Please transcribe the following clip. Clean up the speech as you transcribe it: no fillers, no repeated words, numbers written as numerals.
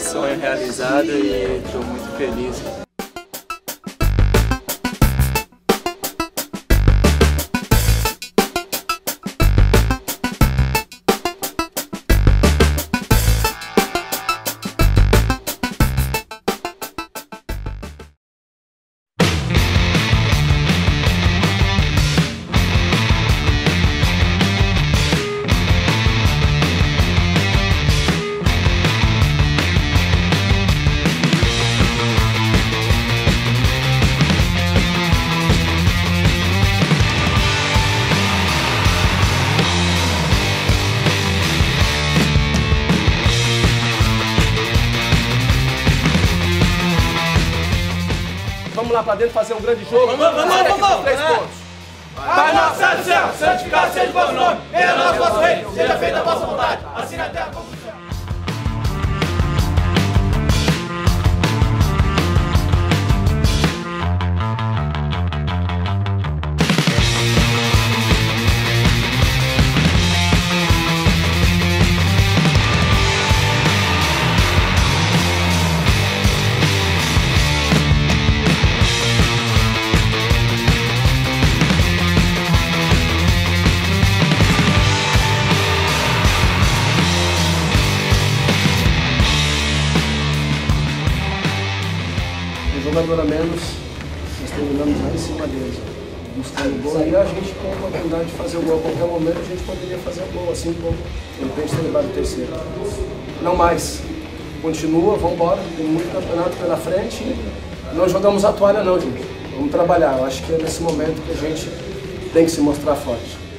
sonho realizado e estou muito feliz. Vamos lá pra dentro fazer um grande jogo. Vamos! 3 pontos. Pai nosso céu do céu, santificado seja o vosso nome. Venha a nós o vosso reino, seja feita a vossa vontade, assim na terra como no céu. Um jogador a menos, nós terminamos lá em cima deles, buscando o gol. E a gente tem a oportunidade de fazer o gol a qualquer momento, a gente poderia fazer o gol, assim como de repente ter levado o terceiro. Não mais. Continua, vamos embora, tem muito campeonato pela frente e não jogamos a toalha não, gente. Vamos trabalhar. Eu acho que é nesse momento que a gente tem que se mostrar forte.